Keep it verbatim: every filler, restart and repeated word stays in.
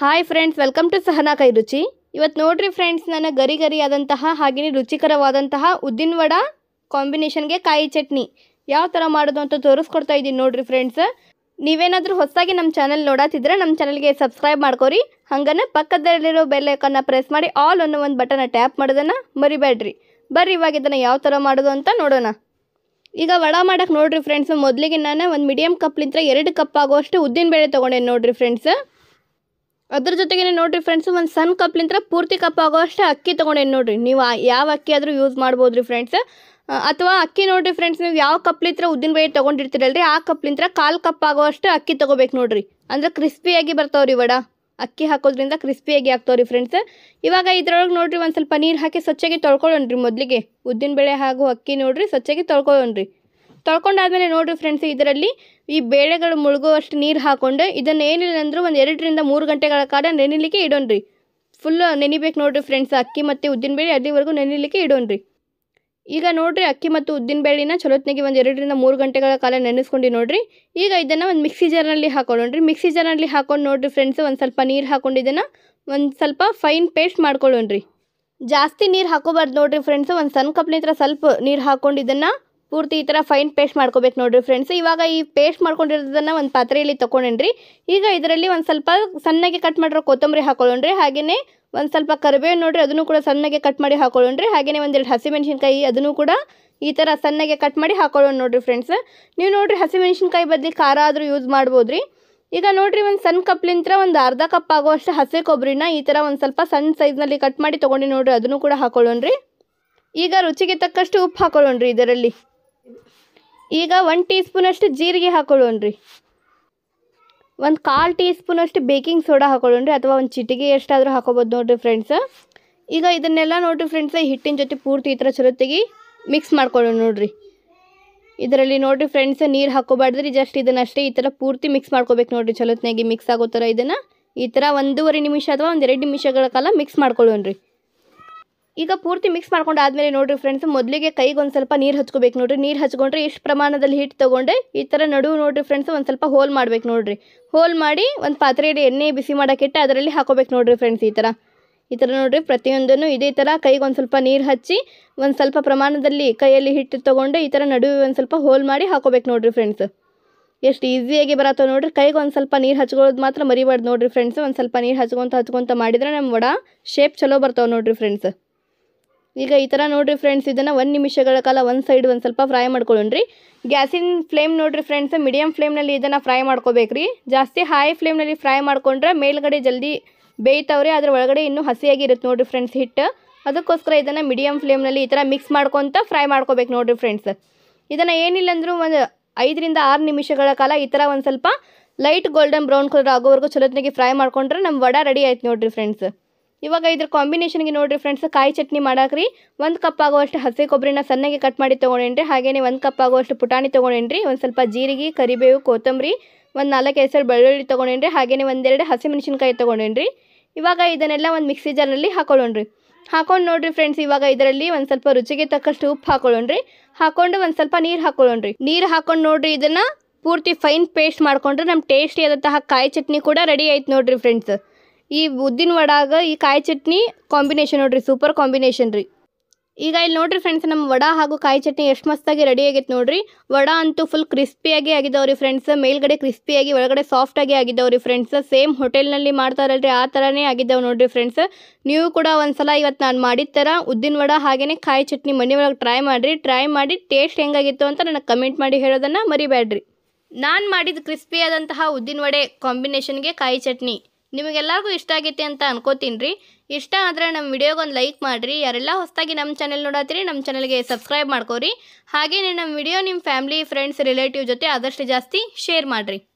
Hi friends, welcome to Sahana Kai Ruchi. ಇವತ್ತು ನೋಡ್ರಿ friends, ನನ್ನ ಗರಿ ಗರಿ ಆದಂತಹ ಹಾಗೆಯೇ ರುಚಿಕರವಾದಂತಹ ಉದ್ದಿನ ವಡ ಕಾಂಬಿನೇಷನ್ಗೆ ಕಾಯಿ ಚಟ್ನಿ ಯಾವ ಥರ ಮಾಡೋದು ಅಂತ ತೋರಿಸ್ಕೊಡ್ತಾ ಇದ್ದೀನಿ ನೋಡ್ರಿ ಫ್ರೆಂಡ್ಸ್. ನೀವೇನಾದರೂ ಹೊಸದಾಗಿ ನಮ್ಮ ಚಾನಲ್ ನೋಡತ್ತಿದ್ರೆ ನಮ್ಮ ಚಾನಲ್ಗೆ ಸಬ್ಸ್ಕ್ರೈಬ್ ಮಾಡ್ಕೊರಿ. ಹಾಗನೇ ಪಕ್ಕದಲ್ಲಿರೋ ಬೆಲ್ ಐಕನ್ನ ಪ್ರೆಸ್ ಮಾಡಿ ಆಲ್ ಅನ್ನೋ ಒಂದು ಬಟನ್ನ ಟ್ಯಾಪ್ ಮಾಡೋದನ್ನು ಮರಿಬೇಡ್ರಿ. ಬರ್ರಿ ಇವಾಗ ಇದನ್ನು ಯಾವ ಥರ ಮಾಡೋದು ಅಂತ ನೋಡೋಣ. ಈಗ ವಡ ಮಾಡೋಕ್ಕೆ ನೋಡ್ರಿ ಫ್ರೆಂಡ್ಸ್, ಮೊದಲಿಗೆ ನಾನು ಒಂದು ಮೀಡಿಯಮ್ ಕಪ್ಲಿಂದ ಎರಡು ಕಪ್ ಆಗುವಷ್ಟು ಉದ್ದಿನಬೇಳೆ ತೊಗೊಂಡೇನು ನೋಡ್ರಿ ಫ್ರೆಂಡ್ಸ್. ಅದ್ರ ಜೊತೆಗೆ ನೋಡ್ರಿ ಫ್ರೆಂಡ್ಸ್, ಒಂದು ಸಣ್ಣ ಕಪ್ಲಿಂದ ಪೂರ್ತಿ ಕಪ್ ಆಗೋಷ್ಟು ಅಕ್ಕಿ ತೊಗೊಂಡೇನು ನೋಡ್ರಿ. ನೀವು ಯಾವ ಅಕ್ಕಿ ಆದರೂ ಯೂಸ್ ಮಾಡ್ಬೋದು ರೀ ಫ್ರೆಂಡ್ಸ್. ಅಥವಾ ಅಕ್ಕಿ ನೋಡ್ರಿ ಫ್ರೆಂಡ್ಸ್, ನೀವು ಯಾವ ಕಪ್ಲಿಂದ ಉದ್ದಿನಬೇಳೆ ತೊಗೊಂಡಿರ್ತೀರಲ್ರಿ ಆ ಕಪ್ಲಿಂದ ಕಾಲು ಕಪ್ ಆಗೋಷ್ಟು ಅಕ್ಕಿ ತೊಗೋಬೇಕು ನೋಡ್ರಿ. ಅಂದರೆ ಕ್ರಿಸ್ಪಿಯಾಗಿ ಬರ್ತಾವ್ರಿ ವಡ. ಅಕ್ಕಿ ಹಾಕೋದ್ರಿಂದ ಕ್ರಿಸ್ಪಿಯಾಗಿ ಆಗ್ತಾವ್ರಿ ಫ್ರೆಂಡ್ಸ್. ಇವಾಗ ಇದ್ರೊಳಗೆ ನೋಡ್ರಿ ಒಂದು ಸ್ವಲ್ಪ ನೀರು ಹಾಕಿ ಸ್ವಚ್ಛಾಗಿ ತೊಳ್ಕೊಳ್ಳೋಣ್ರಿ. ಮೊದಲಿಗೆ ಉದ್ದಿನಬೇಳೆ ಹಾಗೂ ಅಕ್ಕಿ ನೋಡ್ರಿ ಸ್ವಚ್ಛಾಗಿ ತೊಳ್ಕೊಳ್ಳೋಣ್ರಿ. ತೊಳ್ಕೊಂಡಾದ್ಮೇಲೆ ನೋಡ್ರಿ ಫ್ರೆಂಡ್ಸ್, ಇದರಲ್ಲಿ ಈ ಬೇಳೆಗಳು ಮುಳುಗುವಷ್ಟು ನೀರು ಹಾಕ್ಕೊಂಡು ಇದನ್ನು ಏನಿಲ್ಲ ಅಂದರೂ ಒಂದು ಎರಡರಿಂದ ಮೂರು ಗಂಟೆಗಳ ಕಾಲ ನೆನಿಲಿಕ್ಕೆ ಇಡೋಣ್ರಿ. ಫುಲ್ ನೆನಿಬೇಕು ನೋಡ್ರಿ ಫ್ರೆಂಡ್ಸ್, ಅಕ್ಕಿ ಮತ್ತು ಉದ್ದಿನಬೇಳೆ ಅಲ್ಲಿವರೆಗೂ ನೆನಿಲಿಕ್ಕೆ ಇಡೋಣ್ರಿ. ಈಗ ನೋಡ್ರಿ ಅಕ್ಕಿ ಮತ್ತು ಉದ್ದಿನಬೇಳೆನ ಚಲೋತ್ನಾಗಿ ಒಂದು ಎರಡರಿಂದ ಮೂರು ಗಂಟೆಗಳ ಕಾಲ ನೆನೆಸ್ಕೊಂಡು ನೋಡ್ರಿ. ಈಗ ಇದನ್ನು ಒಂದು ಮಿಕ್ಸಿ ಜಾರ್ನಲ್ಲಿ ಹಾಕೊಳ್ಳೋಣ್ರಿ. ಮಿಕ್ಸಿ ಜಾರ್ನಲ್ಲಿ ಹಾಕೊಂಡು ನೋಡ್ರಿ ಫ್ರೆಂಡ್ಸ್, ಒಂದು ಸ್ವಲ್ಪ ನೀರು ಹಾಕೊಂಡು ಇದನ್ನು ಒಂದು ಸ್ವಲ್ಪ ಫೈನ್ ಪೇಸ್ಟ್ ಮಾಡ್ಕೊಳ್ಳೋಣ್ರಿ. ಜಾಸ್ತಿ ನೀರು ಹಾಕೋಬಾರ್ದು ನೋಡ್ರಿ ಫ್ರೆಂಡ್ಸ್. ಒಂದು ಸಣ್ಣ ಕಪ್ಲಿಂದ ಸ್ವಲ್ಪ ನೀರು ಹಾಕೊಂಡು ಇದನ್ನು ಪೂರ್ತಿ ಈ ಥರ ಫೈನ್ ಪೇಸ್ಟ್ ಮಾಡ್ಕೋಬೇಕು ನೋಡ್ರಿ ಫ್ರೆಂಡ್ಸ್. ಇವಾಗ ಈ ಪೇಸ್ಟ್ ಮಾಡ್ಕೊಂಡಿರೋದನ್ನು ಒಂದು ಪಾತ್ರೆಯಲ್ಲಿ ತೊಗೊಂಡ್ರಿ. ಈಗ ಇದರಲ್ಲಿ ಒಂದು ಸ್ವಲ್ಪ ಸಣ್ಣಗೆ ಕಟ್ ಮಾಡಿರೋ ಕೊತ್ತಂಬರಿ ಹಾಕೊಳ್ಳೋಣ್ರಿ. ಹಾಗೆಯೇ ಒಂದು ಸ್ವಲ್ಪ ಕರಿಬೇವು ನೋಡ್ರಿ, ಅದನ್ನು ಕೂಡ ಸಣ್ಣಗೆ ಕಟ್ ಮಾಡಿ ಹಾಕೊಳ್ಳೋಣ್ರಿ. ಹಾಗೆಯೇ ಒಂದೆರಡು ಹಸಿಮೆಣಸಿನ್ಕಾಯಿ ಅದನ್ನು ಕೂಡ ಈ ಥರ ಸಣ್ಣಗೆ ಕಟ್ ಮಾಡಿ ಹಾಕೊಳ್ಳೋಣ ನೋಡ್ರಿ ಫ್ರೆಂಡ್ಸ್. ನೀವು ನೋಡ್ರಿ ಹಸಿಮೆಣಸಿನ್ಕಾಯಿ ಬದಲಿ ಖಾರ ಆದರೂ ಯೂಸ್ ಮಾಡ್ಬೋದು ರೀ. ಈಗ ನೋಡ್ರಿ ಒಂದು ಸಣ್ಣ ಕಪ್ಲಿಂದ ಒಂದು ಅರ್ಧ ಕಪ್ ಆಗುವಷ್ಟು ಹಸಿ ಕೊಬ್ಬರಿನ ಈ ಥರ ಒಂದು ಸ್ವಲ್ಪ ಸಣ್ಣ ಸೈಜ್ನಲ್ಲಿ ಕಟ್ ಮಾಡಿ ತೊಗೊಂಡು ನೋಡ್ರಿ, ಅದನ್ನು ಕೂಡ ಹಾಕೊಳ್ಳೋಣ್ರಿ. ಈಗ ರುಚಿಗೆ ತಕ್ಕಷ್ಟು ಉಪ್ಪು ಹಾಕೊಳ್ಳೋಣ್ರಿ. ಇದರಲ್ಲಿ ಈಗ ಒಂದು ಟೀ ಸ್ಪೂನಷ್ಟು ಜೀರಿಗೆ ಹಾಕೊಳ್ಳೋಣ್ರಿ. ಒಂದು ಕಾಲು ಟೀ ಸ್ಪೂನಷ್ಟು ಬೇಕಿಂಗ್ ಸೋಡಾ ಹಾಕೊಳ್ಳೋಣ್ರಿ, ಅಥವಾ ಒಂದು ಚಿಟಿಗೆ ಎಷ್ಟಾದರೂ ಹಾಕೋಬೋದು ನೋಡ್ರಿ ಫ್ರೆಂಡ್ಸ್. ಈಗ ಇದನ್ನೆಲ್ಲ ನೋಡ್ರಿ ಫ್ರೆಂಡ್ಸ್, ಹಿಟ್ಟಿನ ಜೊತೆ ಪೂರ್ತಿ ಈ ಥರ ಚಲೋತ್ತಾಗಿ ಮಿಕ್ಸ್ ಮಾಡ್ಕೊಳ್ಳೋಣ ನೋಡ್ರಿ. ಇದರಲ್ಲಿ ನೋಡ್ರಿ ಫ್ರೆಂಡ್ಸ್, ನೀರು ಹಾಕೋಬಾರ್ದ್ರಿ, ಜಸ್ಟ್ ಇದನ್ನಷ್ಟೇ ಈ ಥರ ಪೂರ್ತಿ ಮಿಕ್ಸ್ ಮಾಡ್ಕೋಬೇಕು ನೋಡ್ರಿ. ಚಲೋತ್ನಾಗಿ ಮಿಕ್ಸ್ ಆಗೋ ಥರ ಇದನ್ನು ಈ ಥರ ಒಂದೂವರೆ ನಿಮಿಷ ಅಥವಾ ಒಂದು ಎರಡು ನಿಮಿಷಗಳ ಕಾಲ ಮಿಕ್ಸ್ ಮಾಡ್ಕೊಳ್ಳೋಣ್ರಿ. ಈಗ ಪೂರ್ತಿ ಮಿಕ್ಸ್ ಮಾಡ್ಕೊಂಡು ಆದಮೇಲೆ ನೋಡ್ರಿ ಫ್ರೆಂಡ್ಸ್, ಮೊದಲಿಗೆ ಕೈಗೆ ಒಂದು ಸ್ವಲ್ಪ ನೀರು ಹಚ್ಕೋಬೇಕು ನೋಡ್ರಿ. ನೀರು ಹಚ್ಕೊಂಡ್ರೆ ಇಷ್ಟು ಪ್ರಮಾಣದಲ್ಲಿ ಹಿಟ್ಟು ತೊಗೊಂಡೆ ಈ ಥರ ನಡುವು ನೋಡ್ರಿ ಫ್ರೆಂಡ್ಸ್ ಒಂದು ಸ್ವಲ್ಪ ಹೋಲ್ ಮಾಡ್ಬೇಕು ನೋಡ್ರಿ. ಹೋಲ್ ಮಾಡಿ ಒಂದು ಪಾತ್ರೆಯಲ್ಲಿ ಎಣ್ಣೆ ಬಿಸಿ ಮಾಡೋಕ್ಕಿಟ್ಟು ಅದರಲ್ಲಿ ಹಾಕೋಬೇಕು ನೋಡ್ರಿ ಫ್ರೆಂಡ್ಸ್. ಈ ಥರ ಈ ಥರ ನೋಡ್ರಿ ಪ್ರತಿಯೊಂದನ್ನು ಇದೇ ಥರ ಕೈಗೆ ಒಂದು ಸ್ವಲ್ಪ ನೀರು ಹಚ್ಚಿ ಒಂದು ಸ್ವಲ್ಪ ಪ್ರಮಾಣದಲ್ಲಿ ಕೈಯಲ್ಲಿ ಹಿಟ್ಟು ತೊಗೊಂಡು ಈ ಥರ ನಡುವೆ ಒಂದು ಸ್ವಲ್ಪ ಹೋಲ್ ಮಾಡಿ ಹಾಕೋಬೇಕು ನೋಡ್ರಿ ಫ್ರೆಂಡ್ಸ್. ಎಷ್ಟು ಈಸಿಯಾಗಿ ಬರತ್ತೋ ನೋಡ್ರಿ. ಕೈಗೆ ಒಂದು ಸ್ವಲ್ಪ ನೀರು ಹಚ್ಕೊಳ್ಳೋದು ಮಾತ್ರ ಮರಿಬಾರ್ದು ನೋಡ್ರಿ ಫ್ರೆಂಡ್ಸ್. ಒಂದು ಸ್ವಲ್ಪ ನೀರು ಹಚ್ಕೊತ ಹಚ್ಕೊತ ಮಾಡಿದರೆ ನಮ್ಮ ವಡ ಶೇಪ್ ಚಲೋ ಬರ್ತಾವೆ ನೋಡ್ರಿ ಫ್ರೆಂಡ್ಸ್. ಈಗ ಈ ಥರ ನೋಡ್ರಿ ಫ್ರೆಂಡ್ಸ್, ಇದನ್ನು ಒಂದು ನಿಮಿಷಗಳ ಕಾಲ ಒಂದು ಸೈಡ್ ಒಂದು ಸ್ವಲ್ಪ ಫ್ರೈ ಮಾಡ್ಕೊಳ್ಳೋಣ್ರಿ. ಗ್ಯಾಸಿನ ಫ್ಲೇಮ್ ನೋಡ್ರಿ ಫ್ರೆಂಡ್ಸ್, ಮೀಡಿಯಮ್ ಫ್ಲೇಮ್ನಲ್ಲಿ ಇದನ್ನು ಫ್ರೈ ಮಾಡ್ಕೋಬೇಕ್ರಿ. ಜಾಸ್ತಿ ಹೈ ಫ್ಲೇಮ್ನಲ್ಲಿ ಫ್ರೈ ಮಾಡ್ಕೊಂಡ್ರೆ ಮೇಲ್ಗಡೆ ಜಲ್ದಿ ಬೇಯ್ತಾವ್ರಿ, ಅದ್ರ ಒಳಗಡೆ ಇನ್ನೂ ಹಸಿಯಾಗಿ ಇರುತ್ತೆ ನೋಡ್ರಿ ಫ್ರೆಂಡ್ಸ್ ಹಿಟ್ಟು. ಅದಕ್ಕೋಸ್ಕರ ಇದನ್ನು ಮೀಡಿಯಮ್ ಫ್ಲೇಮ್ನಲ್ಲಿ ಈ ಥರ ಮಿಕ್ಸ್ ಮಾಡ್ಕೊತ ಫ್ರೈ ಮಾಡ್ಕೋಬೇಕು ನೋಡ್ರಿ ಫ್ರೆಂಡ್ಸ್. ಇದನ್ನು ಏನಿಲ್ಲ ಅಂದರೂ ಒಂದು ಐದರಿಂದ ಆರು ನಿಮಿಷಗಳ ಕಾಲ ಈ ಥರ ಒಂದು ಸ್ವಲ್ಪ ಲೈಟ್ ಗೋಲ್ಡನ್ ಬ್ರೌನ್ ಕಲರ್ ಆಗೋವರೆಗೂ ಚಲೋತ್ನಾಗಿ ಫ್ರೈ ಮಾಡ್ಕೊಂಡ್ರೆ ನಮ್ಮ ವಡ ರೆಡಿ ಆಯ್ತು ನೋಡ್ರಿ ಫ್ರೆಂಡ್ಸ್. ಇವಾಗ ಇದ್ರ ಕಾಂಬಿನೇಷನ್ಗೆ ನೋಡ್ರಿ ಫ್ರೆಂಡ್ಸ್, ಕಾಯಿ ಚಟ್ನಿ ಮಾಡಾಕ್ರಿ. ಒಂದು ಕಪ್ ಆಗುವಷ್ಟು ಹಸಿ ಕೊಬ್ಬರಿನ ಸಣ್ಣಗೆ ಕಟ್ ಮಾಡಿ ತೊಗೊಂಡೇನ್ರಿ. ಹಾಗೆಯೇ ಒಂದು ಕಪ್ ಆಗುವಷ್ಟು ಪುಟಾಣಿ ತೊಗೊಂಡೇನ್ರಿ. ಒಂದು ಸ್ವಲ್ಪ ಜೀರಿಗೆ, ಕರಿಬೇವು, ಕೊತ್ತಂಬರಿ, ಒಂದು ನಾಲ್ಕು ಹೆಸರು ಬೆಳ್ಳುಳ್ಳಿ ತೊಗೊಂಡೇನ್ರಿ. ಹಾಗೆಯೇ ಒಂದೆರಡು ಹಸಿಮೆಣಸಿನ್ಕಾಯಿ ತೊಗೊಂಡೇನ್ರಿ. ಇವಾಗ ಇದನ್ನೆಲ್ಲ ಒಂದು ಮಿಕ್ಸಿ ಜಾರ್ನಲ್ಲಿ ಹಾಕೊಳ್ಳೋಣ್ರಿ. ಹಾಕೊಂಡು ನೋಡ್ರಿ ಫ್ರೆಂಡ್ಸ್, ಇವಾಗ ಇದರಲ್ಲಿ ಒಂದು ಸ್ವಲ್ಪ ರುಚಿಗೆ ತಕ್ಕಷ್ಟು ಉಪ್ಪು ಹಾಕೊಳ್ಳೋಣ್ರಿ. ಹಾಕೊಂಡು ಒಂದು ಸ್ವಲ್ಪ ನೀರು ಹಾಕೊಳ್ಳೋಣ್ರಿ. ನೀರು ಹಾಕೊಂಡು ನೋಡ್ರಿ ಇದನ್ನು ಪೂರ್ತಿ ಫೈನ್ ಪೇಸ್ಟ್ ಮಾಡ್ಕೊಂಡ್ರೆ ನಮ್ಮ ಟೇಸ್ಟಿ ಆದಂತಹ ಕಾಯಿ ಚಟ್ನಿ ಕೂಡ ರೆಡಿ ಆಯ್ತು ನೋಡ್ರಿ ಫ್ರೆಂಡ್ಸ್. ಈ ಉದ್ದಿನ ವಡಾಗ ಈ ಕಾಯಿ ಚಟ್ನಿ ಕಾಂಬಿನೇಷನ್ ನೋಡ್ರಿ, ಸೂಪರ್ ಕಾಂಬಿನೇಷನ್ ರೀ. ಈಗ ಇಲ್ಲಿ ನೋಡ್ರಿ ಫ್ರೆಂಡ್ಸ್, ನಮ್ಮ ವಡ ಹಾಗೂ ಕಾಯಿ ಚಟ್ನಿ ಎಷ್ಟು ಮಸ್ತಾಗಿ ರೆಡಿ ಆಗೈತೆ ನೋಡ್ರಿ. ವಡ ಅಂತೂ ಫುಲ್ ಕ್ರಿಸ್ಪಿಯಾಗಿ ಆಗಿದ್ದಾವ್ರಿ ಫ್ರೆಂಡ್ಸ್. ಮೇಲ್ಗಡೆ ಕ್ರಿಸ್ಪಿಯಾಗಿ ಒಳಗಡೆ ಸಾಫ್ಟಾಗಿ ಆಗಿದ್ದಾವ್ರಿ ಫ್ರೆಂಡ್ಸ್. ಸೇಮ್ ಹೋಟೆಲ್ನಲ್ಲಿ ಮಾಡ್ತಾರಲ್ರಿ ಆ ಥರನೇ ಆಗಿದ್ದಾವೆ ನೋಡ್ರಿ ಫ್ರೆಂಡ್ಸ್. ನೀವು ಕೂಡ ಒಂದ್ಸಲ ಇವತ್ತು ನಾನು ಮಾಡಿದ ಥರ ಉದ್ದಿನ ವಡ ಹಾಗೆಯೇ ಕಾಯಿ ಚಟ್ನಿ ಮನೆಯೊಳಗೆ ಟ್ರೈ ಮಾಡಿರಿ. ಟ್ರೈ ಮಾಡಿ ಟೇಸ್ಟ್ ಹೆಂಗಾಗಿತ್ತು ಅಂತ ನನಗೆ ಕಮೆಂಟ್ ಮಾಡಿ ಹೇಳೋದನ್ನು ಮರಿಬೇಡ್ರಿ. ನಾನು ಮಾಡಿದ ಕ್ರಿಸ್ಪಿಯಾದಂತಹ ಉದ್ದಿನ ವಡೆ ಕಾಂಬಿನೇಷನ್ಗೆ ಕಾಯಿ ಚಟ್ನಿ ನಿಮಗೆಲ್ಲರಿಗೂ ಇಷ್ಟ ಆಗೈತೆ ಅಂತ ಅನ್ಕೋತೀನಿ ರೀ. ಇಷ್ಟ ಆದರೆ ನಮ್ಮ ವಿಡಿಯೋಗೆ ಒಂದು ಲೈಕ್ ಮಾಡಿರಿ. ಯಾರೆಲ್ಲ ಹೊಸದಾಗಿ ನಮ್ಮ ಚಾನೆಲ್ ನೋಡತ್ತೀರಿ ನಮ್ಮ ಚಾನಲ್ಗೆ ಸಬ್ಸ್ಕ್ರೈಬ್ ಮಾಡ್ಕೋರಿ. ಹಾಗೆಯೇ ನಮ್ಮ ವಿಡಿಯೋ ನಿಮ್ಮ ಫ್ಯಾಮಿಲಿ, ಫ್ರೆಂಡ್ಸ್, ರಿಲೇಟಿವ್ ಜೊತೆ ಆದಷ್ಟು ಜಾಸ್ತಿ ಶೇರ್ ಮಾಡಿರಿ.